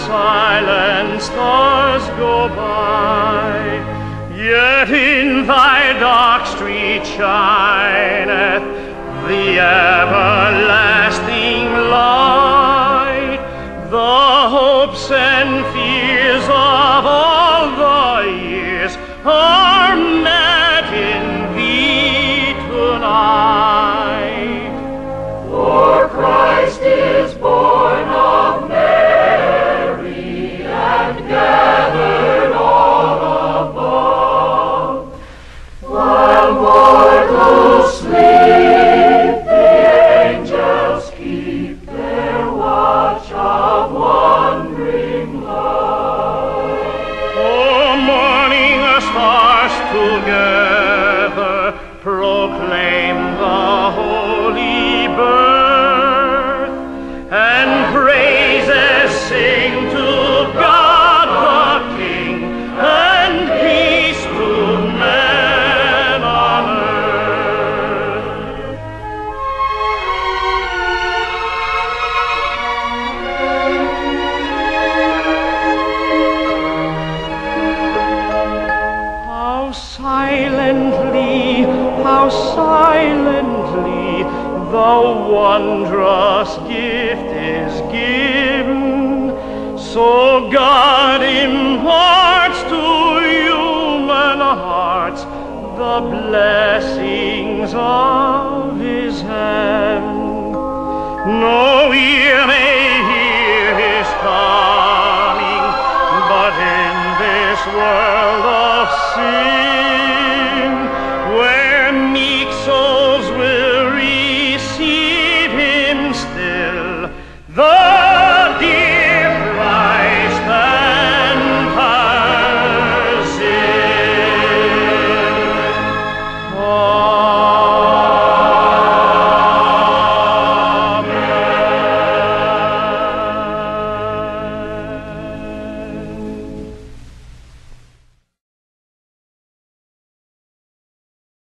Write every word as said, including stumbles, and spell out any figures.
silent stars go by, yet in thy dark street shineth the everlasting light. The hopes and fears of all the years are met in thee tonight. For Christ is born of Mary and gathered all above, while mortals sleep, the angels keep their watch of wondering love. Oh, morning stars together proclaim the holy birth, and praises sing to God the King, and peace to men on earth. How silently, how silently the wondrous gift is given, so God imparts to human hearts the blessings of his heaven. No ear may hear his coming, but in this world of sin